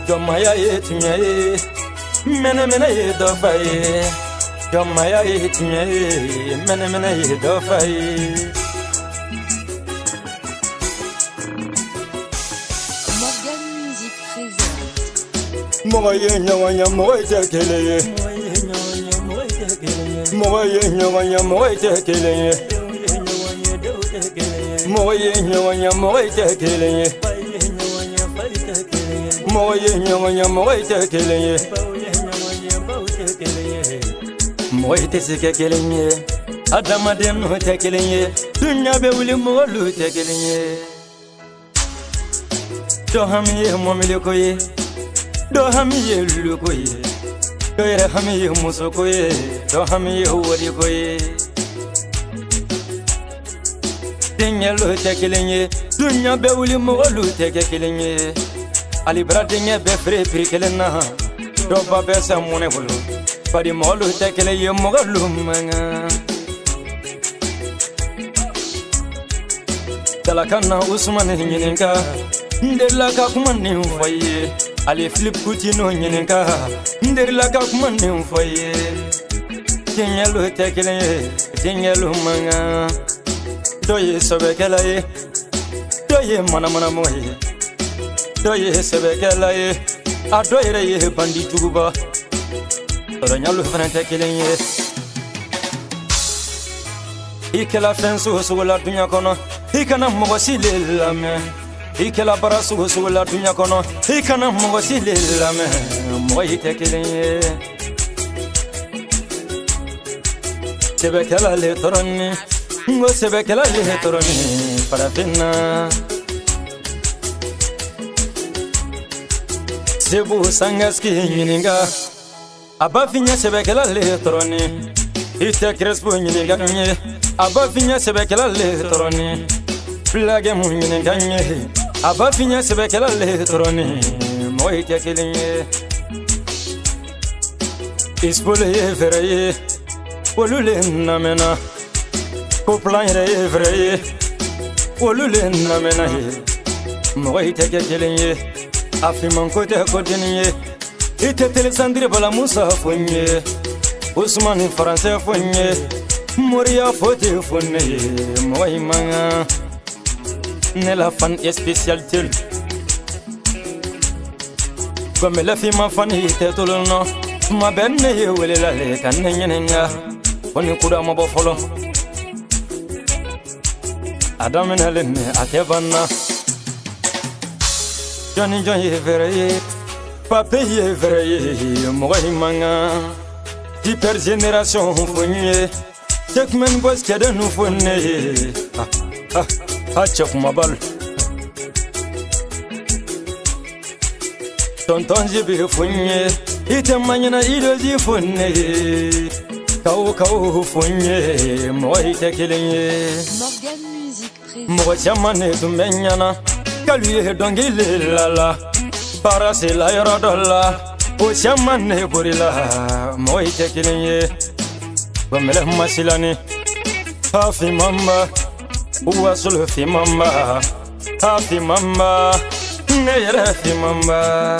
Jomaya etinye mena ye do fai Jomaya etinye mena ye do fai Morgan Music présente Moye nyawanya moye tekele Moye nyawanya moye tekele Moye nyawanya moye tekele Moye nyawanya moye tekele Moye tekele Adama dem no tekele Dunya be wuli molu tekele Do hamiye momile koye Do hamiye lulu koye Do yere hamiye muso koye Do hamiye wori koye Dengelo tekele Dunya be wuli molu tekele Ali bradinge be free prikelena Do babe samune bulu Padi molu tekele ye mogalu manga Talakana Usman nyininka Ndela ka kumani mfoye Ali flip kutino nyininka Ndela ka kumani mfoye Dengelo tekele Dengelo manga Doye sobekela ye Doye mana moye Doye sebekela ye a doyere ye bandi tuguba Ranyalo frente kelenye Ikela fenso sugola dunya kono Ikana mogosile lame Ikela bara sugola dunya kono Ikana mogosile lame Moyi tekelenye Sebekela le toroni Ngo sebekela le toroni Parafina Sebu sangaski nyininga Abafinya sebekela le toroni Ite crespo nyininga nye Abafinya sebekela le toroni Plage mu nyininga nye Abafinya sebekela le toroni Moyi tekelinye Ispole ye vereye Olule namena Koplan ye vereye Olule namena ye Moyi tekelinye Afiman kote kodiniye Ite Telesandri bala Musa fonye Usman Français fonye Moria fote fonye Moy manga Nela fan spécialité Comme la fille ma fan ite tolono Ma benne ye wele la le kanenyenga Oni kuda mo bofolo Adam nalene akebana Johnny John ye vereye Pape ye vereye Moy manga Hyper génération fonye Tekmen boss kede nou fonye Chok mabal Tonton jibi fonye Ite manyana idoji fonye Kau fonye Moy tekelenye Morgan Music présente Moy chamane tumenyana Kaluye dongile lala Parase la yara dola O chamane burila Moy tekelenye Wamele masilani Hafi mamba Uwasul fi mamba Hafi mamba Neyere fi mamba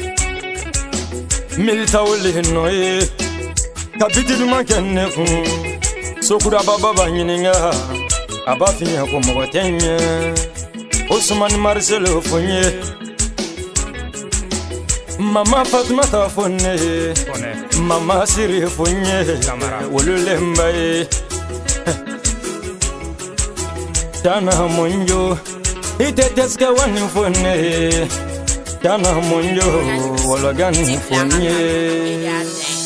Milita uli noye Kabiti duma kenne kun Sokura baba banyininga Abafinya kumogotenye Usman Marcelo fonye Mama Fatmata fonye Mama Siri fonye Ululembaye Tana monjo Ite teske wani fonye Tana monjo Wologan fonye